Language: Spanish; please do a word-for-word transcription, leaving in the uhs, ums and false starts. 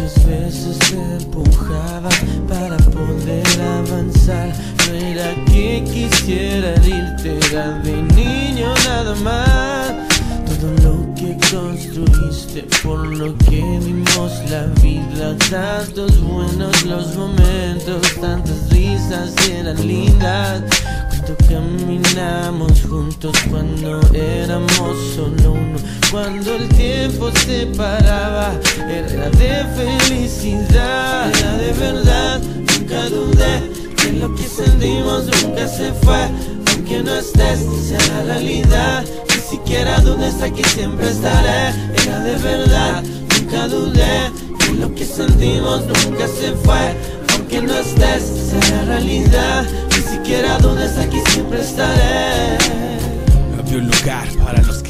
Muchas veces te empujaba para poder avanzar. No era que quisiera irte, era de niño nada más. Todo lo que construiste, por lo que dimos la vida, tantos buenos los momentos, tantas risas eran lindas. Cuando caminamos juntos, cuando éramos solo uno, cuando el tiempo se paraba, era de felicidad, era de verdad. Nunca dudé que lo que sentimos nunca se fue. Aunque no estés, será realidad. Ni siquiera dudes, aquí siempre estaré. Era de verdad, nunca dudé que lo que sentimos nunca se fue. Aunque no estés, será realidad. Ni siquiera dudes, aquí siempre estaré. Había un lugar para los que